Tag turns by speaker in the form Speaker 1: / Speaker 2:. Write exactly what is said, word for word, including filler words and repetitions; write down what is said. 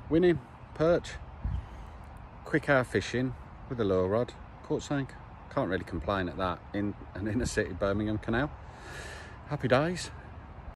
Speaker 1: winning perch, quick hour fishing with a lure rod, caught something. Can't really complain at that in an inner city Birmingham canal. Happy days.